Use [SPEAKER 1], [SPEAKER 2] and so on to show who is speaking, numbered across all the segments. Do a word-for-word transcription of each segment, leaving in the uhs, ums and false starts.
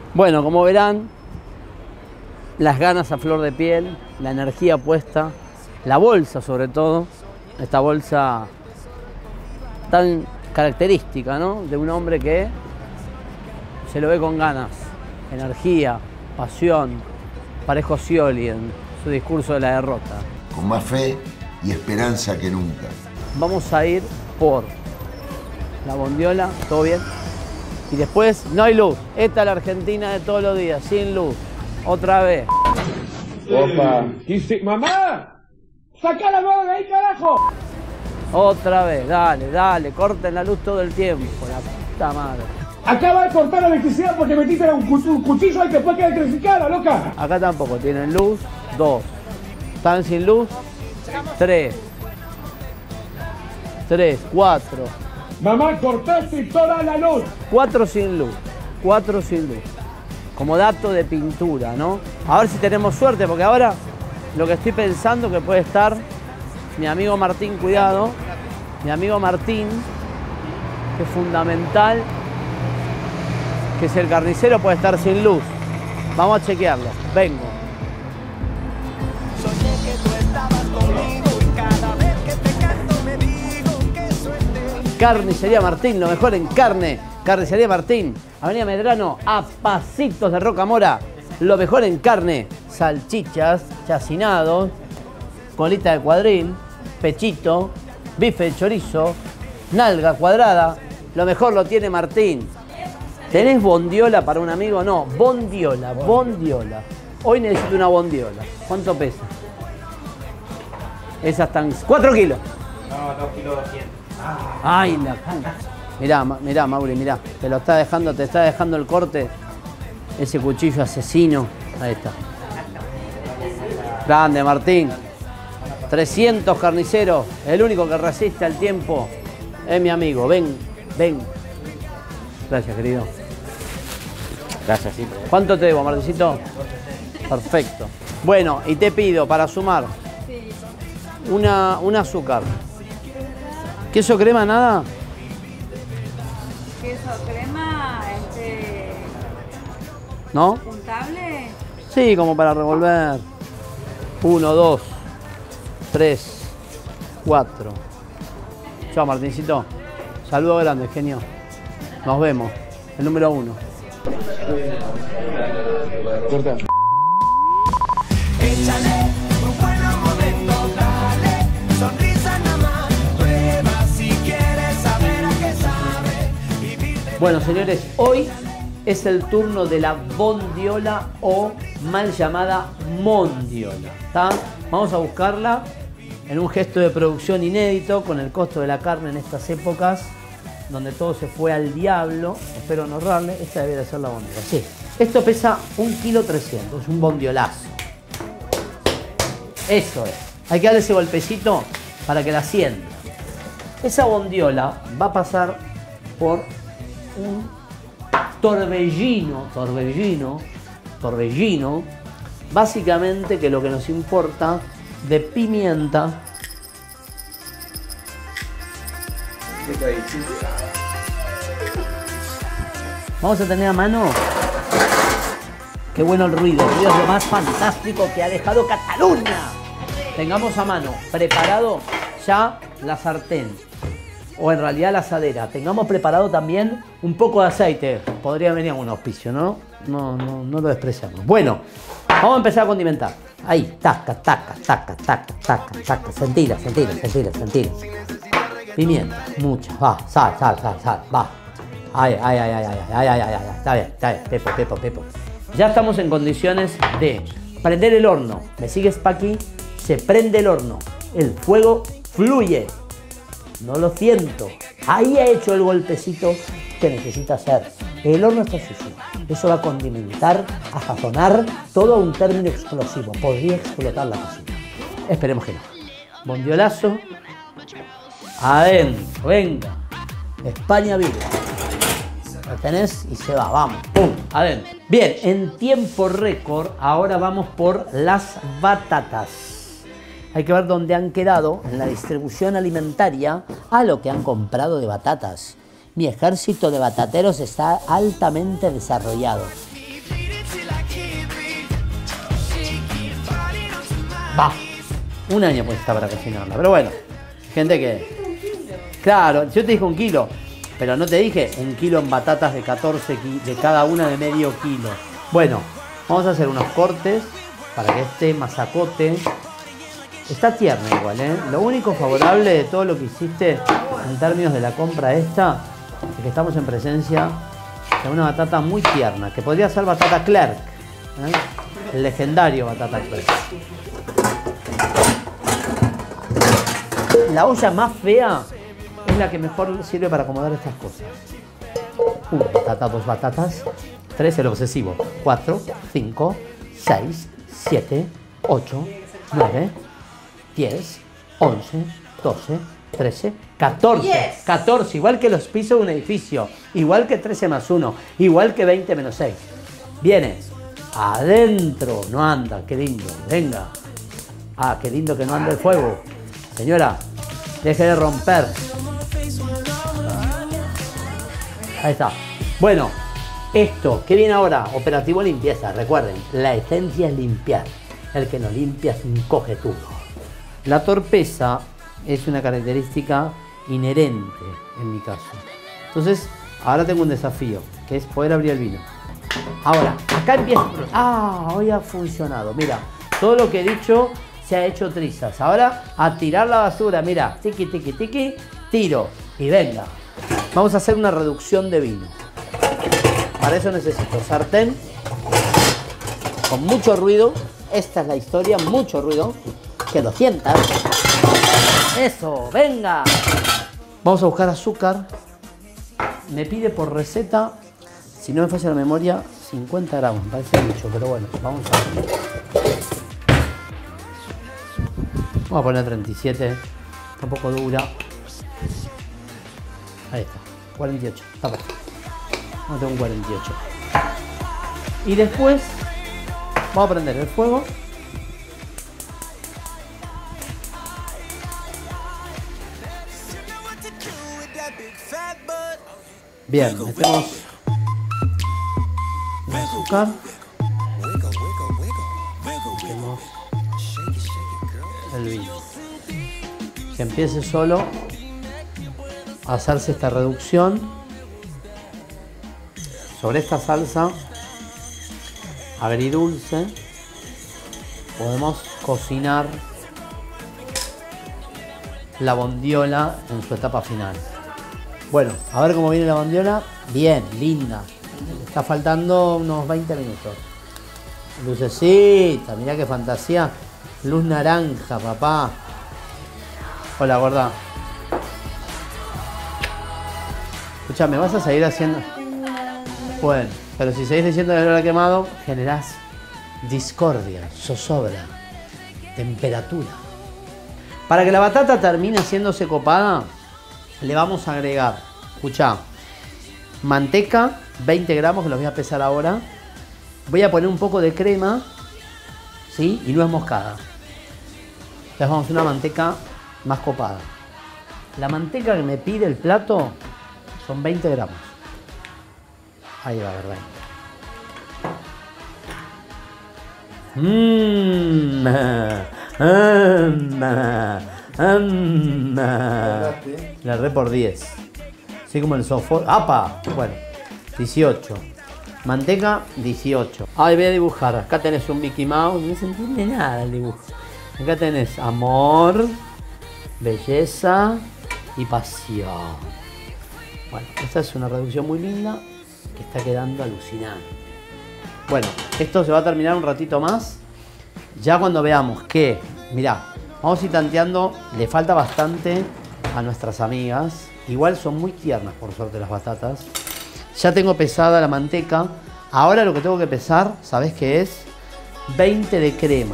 [SPEAKER 1] Bueno, como verán, las ganas a flor de piel, la energía puesta, la bolsa sobre todo, esta bolsa tan característica, ¿no? De un hombre que se lo ve con ganas, energía, pasión, parejo Scioli en su discurso de la derrota.
[SPEAKER 2] Con más fe y esperanza que nunca.
[SPEAKER 1] Vamos a ir por la bondiola, ¿todo bien? Y después, no hay luz. Esta es la Argentina de todos los días, sin luz. Otra vez.
[SPEAKER 3] Opa. Dice, mamá, sacá la mano de ahí, carajo.
[SPEAKER 1] Otra vez, dale, dale, corten la luz todo el tiempo, la puta madre.
[SPEAKER 3] Acaba de cortar la electricidad porque metiste un, cu un cuchillo ahí que después queda electrificada, loca.
[SPEAKER 1] Acá tampoco tienen luz, dos. Están sin luz, tres. Tres, cuatro.
[SPEAKER 3] Mamá, cortaste toda la luz.
[SPEAKER 1] Cuatro sin luz, cuatro sin luz. Como dato de pintura, ¿no? A ver si tenemos suerte, porque ahora lo que estoy pensando que puede estar mi amigo Martín, cuidado, mi amigo Martín, que es fundamental, que es el carnicero, puede estar sin luz. Vamos a chequearlo, vengo.
[SPEAKER 4] Soñé que tú estabas conmigo y cada vez que te canto me digo que suerte.
[SPEAKER 1] Carnicería Martín, lo mejor en carne. Carnicería Martín, Avenida Medrano, a pasitos de Rocamora. Lo mejor en carne, salchichas, chacinados, colita de cuadril, pechito, bife de chorizo, nalga cuadrada. Lo mejor lo tiene Martín. ¿Tenés bondiola para un amigo? No, bondiola, bondiola. Hoy necesito una bondiola. ¿Cuánto pesa? Esas están... cuatro kilos.
[SPEAKER 5] No, dos kilos doscientos.
[SPEAKER 1] Ay, la puta. Mirá, mirá, Mauri, mirá. Te lo está dejando, te está dejando el corte. Ese cuchillo asesino. Ahí está. Grande, Martín. trescientos carniceros. El único que resiste al tiempo es mi amigo. Ven, ven. Gracias, querido.
[SPEAKER 5] Gracias, sí.
[SPEAKER 1] ¿Cuánto te debo, Marticito? Perfecto. Bueno, y te pido para sumar una, un azúcar. ¿Queso crema nada?
[SPEAKER 6] Queso crema, este...
[SPEAKER 1] ¿No?
[SPEAKER 6] ¿Untable?
[SPEAKER 1] Sí, como para revolver. Uno, dos, tres, cuatro. Chao, Martincito. Saludo grande, genio. Nos vemos. El número uno.
[SPEAKER 3] Corta.
[SPEAKER 4] Échale un buen momento, dale, sonrisa nada más, prueba si quieres saber a qué sabe. Vivir de...
[SPEAKER 1] Bueno, señores, hoy es el turno de la bondiola o mal llamada mondiola. ¿Tá? Vamos a buscarla en un gesto de producción inédito con el costo de la carne en estas épocas donde todo se fue al diablo. Espero no errarle. Esta debería ser la bondiola. Sí. Esto pesa un kilo trescientos, es un bondiolazo. Eso es. Hay que darle ese golpecito para que la sienta. Esa bondiola va a pasar por un torbellino, torbellino, torbellino, básicamente que lo que nos importa de pimienta. Vamos a tener a mano. Qué bueno el ruido, el ruido es lo más fantástico que ha dejado Cataluña. Tengamos a mano preparado ya la sartén, o en realidad la asadera. Tengamos preparado también un poco de aceite. Podría venir un auspicio, ¿no? No, no, no lo despreciamos. Bueno, vamos a empezar a condimentar. Ahí, taca, taca, taca, taca, taca, taca. Sentila, sentila, sentila, sentila. Pimienta, mucha. Va, sal, sal, sal, sal, va. Ay, ay, ay, ay, ay, ay, ay, ay, ay, está bien, está bien. Pepo, pepo, pepo. Ya estamos en condiciones de prender el horno. ¿Me sigues, Paqui? Se prende el horno. El fuego fluye. No lo siento. Ahí ha hecho el golpecito que necesita hacer. El horno está sucio. Eso va a condimentar, a sazonar todo a un término explosivo. Podría explotar la cocina. Esperemos que no. Bondiolazo. Adentro. Venga. España viva. Lo tenés y se va. Vamos. Pum. Adentro. Bien. En tiempo récord, ahora vamos por las batatas. Hay que ver dónde han quedado en la distribución alimentaria a lo que han comprado de batatas. Mi ejército de batateros está altamente desarrollado. Va. Un año puede estar para cocinarla. Pero bueno, gente que... Claro, yo te dije un kilo. Pero no te dije un kilo en batatas de catorce, de cada una de medio kilo. Bueno, vamos a hacer unos cortes para que este masacote... Está tierna igual, ¿eh? Lo único favorable de todo lo que hiciste en términos de la compra esta es que estamos en presencia de una batata muy tierna, que podría ser batata Clerk, ¿eh? El legendario batata Clerk. La olla más fea es la que mejor sirve para acomodar estas cosas. Una batata, dos batatas, tres el obsesivo, cuatro, cinco, seis, siete, ocho, nueve, diez, once, doce, trece, catorce. catorce, igual que los pisos de un edificio, igual que trece más uno, igual que veinte menos seis. Viene adentro, no anda, qué lindo, venga. Ah, qué lindo que no anda el fuego. Señora, deje de romper. Ahí está. Bueno, esto, ¿qué viene ahora? Operativo limpieza. Recuerden, la esencia es limpiar. El que no limpia se encoge todo. La torpeza es una característica inherente en mi caso. Entonces, ahora tengo un desafío, que es poder abrir el vino. Ahora, acá empieza. Ah, hoy ha funcionado. Mira, todo lo que he dicho se ha hecho trizas. Ahora, a tirar la basura. Mira, tiqui, tiqui, tiqui, tiro. Y venga. Vamos a hacer una reducción de vino. Para eso necesito sartén con mucho ruido. Esta es la historia, mucho ruido. Que lo sientas. Eso, venga. Vamos a buscar azúcar. Me pide por receta, si no me falla la memoria, cincuenta gramos. Me parece mucho, pero bueno, vamos a ver. Vamos a poner treinta y siete. Está un poco dura. Ahí está. cuarenta y ocho. Está perfecto. Vamos a tener un cuarenta y ocho. Y después vamos a prender el fuego. Bien, metemos el azúcar. Metemos el vino. Que empiece solo a hacerse esta reducción sobre esta salsa agridulce. Podemos cocinar la bondiola en su etapa final. Bueno, a ver cómo viene la bondiola. Bien, linda. Está faltando unos veinte minutos. Lucecita, mirá qué fantasía. Luz naranja, papá. Hola, gorda. Escuchame, ¿vas a seguir haciendo? Bueno, pero si seguís diciendo que no la quemado, generás discordia, zozobra, temperatura. Para que la batata termine haciéndose copada, le vamos a agregar, escuchá, manteca, veinte gramos, que los voy a pesar ahora. Voy a poner un poco de crema, ¿sí? Y nuez moscada. Entonces vamos a hacer una manteca más copada. La manteca que me pide el plato son veinte gramos. Ahí va, verdad. Mmm. Mm, la re por diez. Así como el software. ¡Apa! Bueno, dieciocho. Manteca, dieciocho. Ahí voy a dibujar. Acá tenés un Mickey Mouse. No se entiende nada el dibujo. Acá tenés amor, belleza y pasión. Bueno, esta es una reducción muy linda que está quedando alucinante. Bueno, esto se va a terminar un ratito más. Ya cuando veamos que, mirá, vamos a ir tanteando, le falta bastante a nuestras amigas. Igual son muy tiernas, por suerte, las batatas. Ya tengo pesada la manteca. Ahora lo que tengo que pesar, ¿sabés qué es? veinte de crema.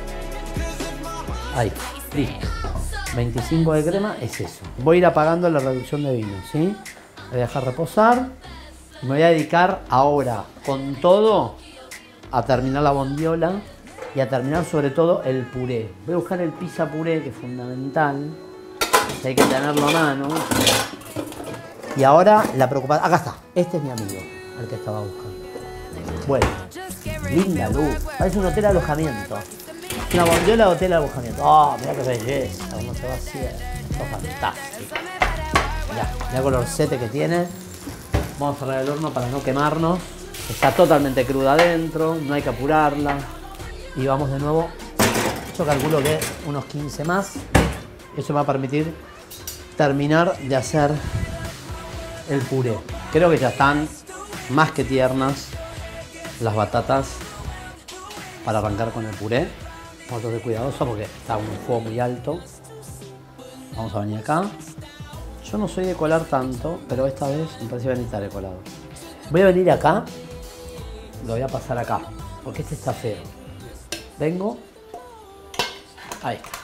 [SPEAKER 1] Ahí, listo. veinticinco de crema es eso. Voy a ir apagando la reducción de vino, ¿sí? Voy a dejar reposar. Y me voy a dedicar ahora, con todo, a terminar la bondiola. Y a terminar sobre todo el puré. Voy a buscar el pizza puré, que es fundamental. Que hay que tenerlo a mano. Y ahora la preocupación. Acá está. Este es mi amigo, el que estaba buscando. Bueno, linda luz. Parece un hotel de alojamiento. Una bondiola o tela de alojamiento. Oh, mirá qué belleza, cómo se va haciendo. Esto es fantástico. Mirá, mirá el colorcete que tiene. Vamos a cerrar el horno para no quemarnos. Está totalmente cruda adentro, no hay que apurarla. Y vamos de nuevo. Yo calculo que unos quince más. Eso me va a permitir terminar de hacer el puré. Creo que ya están más que tiernas las batatas para arrancar con el puré. Vamos a ser cuidadosos porque está un fuego muy alto. Vamos a venir acá. Yo no soy de colar tanto, pero esta vez me parece que voy a necesitar el colado. Voy a venir acá. Lo voy a pasar acá, porque este está feo. Vengo. Ahí está.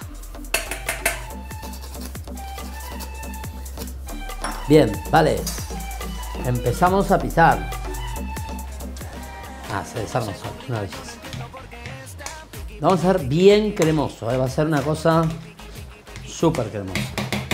[SPEAKER 1] Bien, vale. Empezamos a pisar. Ah, se desarma solo, es una belleza. Lo vamos a hacer bien cremoso, ¿eh? Va a ser una cosa súper cremosa.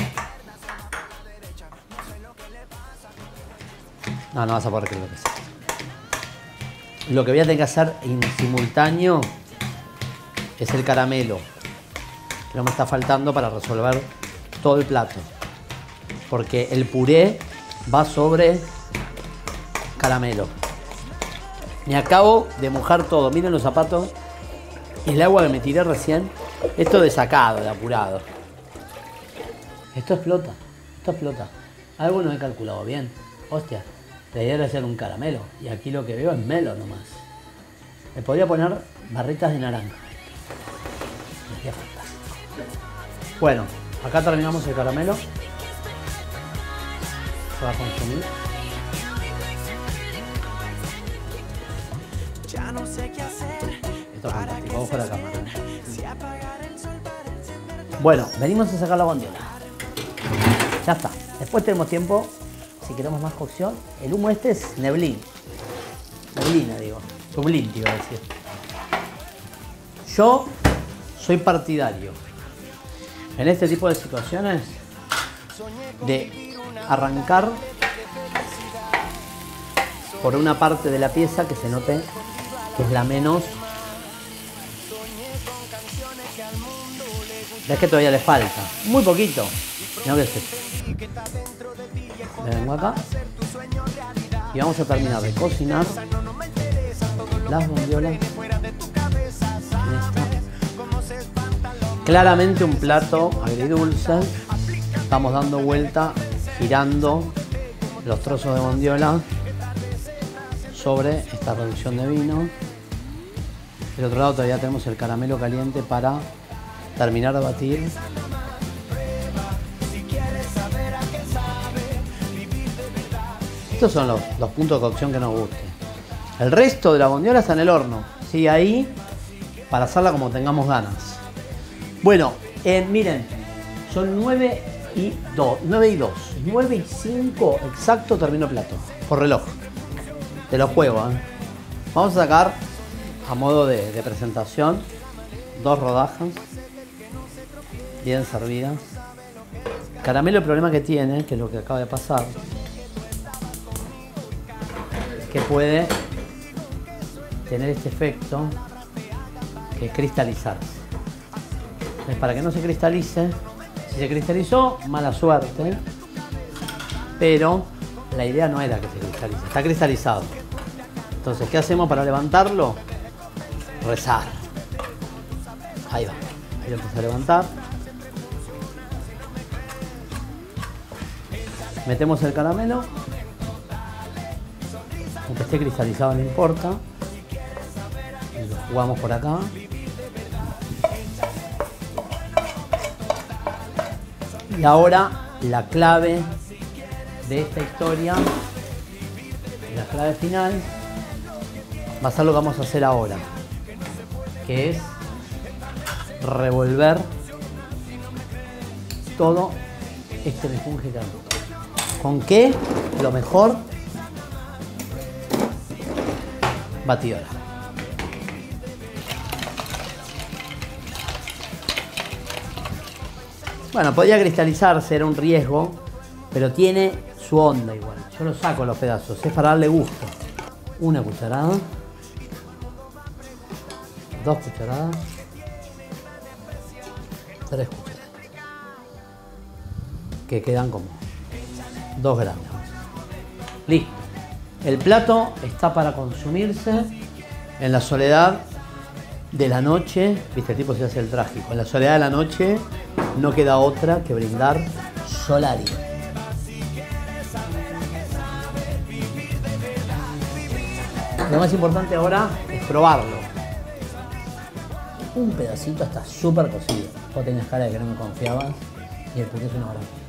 [SPEAKER 1] No, no vas a poder creer lo que sea. Lo que voy a tener que hacer en simultáneo es el caramelo, que no me está faltando para resolver todo el plato. Porque el puré va sobre caramelo. Me acabo de mojar todo. Miren los zapatos. El agua que me tiré recién. Esto de sacado, de apurado. Esto explota. Esto explota. Algo no he calculado bien. Hostia. La idea era hacer un caramelo. Y aquí lo que veo es melo nomás. Le podría poner barritas de naranja. Sería fantástico. Bueno, acá terminamos el caramelo. Se va a consumir. Esto es fantástico. Vamos con la cámara. Bueno, venimos a sacar la bondiola. Ya está. Después tenemos tiempo. Si queremos más cocción, el humo este es neblín. Neblina, digo. Sublín, te iba a decir. Yo soy partidario en este tipo de situaciones de arrancar por una parte de la pieza que se note que es la menos. Ves que todavía le falta. Muy poquito. No, que es esto. Me vengo acá y vamos a terminar de cocinar las bondiolas en esta. Claramente un plato agridulce. Estamos dando vuelta, girando los trozos de bondiola sobre esta reducción de vino. Del otro lado todavía tenemos el caramelo caliente para terminar de batir. Estos son los, los puntos de cocción que nos gusten. El resto de la bondiola está en el horno. Sigue ahí para hacerla como tengamos ganas. Bueno, eh, miren, son nueve y dos. nueve y dos. nueve y cinco exacto termino el plato. Por reloj. Te lo juego, ¿eh? Vamos a sacar a modo de, de presentación dos rodajas bien servidas. Caramelo, el problema que tiene, que es lo que acaba de pasar, que puede tener este efecto que es cristalizarse. Entonces, para que no se cristalice, si se cristalizó, mala suerte, pero la idea no era que se cristalice, está cristalizado. Entonces, ¿qué hacemos para levantarlo? Rezar. Ahí va, ahí lo empiezo a levantar. Metemos el caramelo. Aunque esté cristalizado no importa. Y lo jugamos por acá. Y ahora la clave de esta historia, la clave final, va a ser lo que vamos a hacer ahora, que es revolver todo este mejunje que hay. ¿Con qué? Lo mejor, batidora. Bueno, podía cristalizarse, era un riesgo, pero tiene su onda igual. Yo lo saco los pedazos, es para darle gusto. Una cucharada, dos cucharadas, Tres cucharadas. Que quedan como dos gramos. Listo. El plato está para consumirse en la soledad de la noche. Viste, el tipo se hace el trágico. En la soledad de la noche no queda otra que brindar Solari. Lo más importante ahora es probarlo. Un pedacito está súper cocido. Vos tenías cara de que no me confiabas y el puré es una maravilla.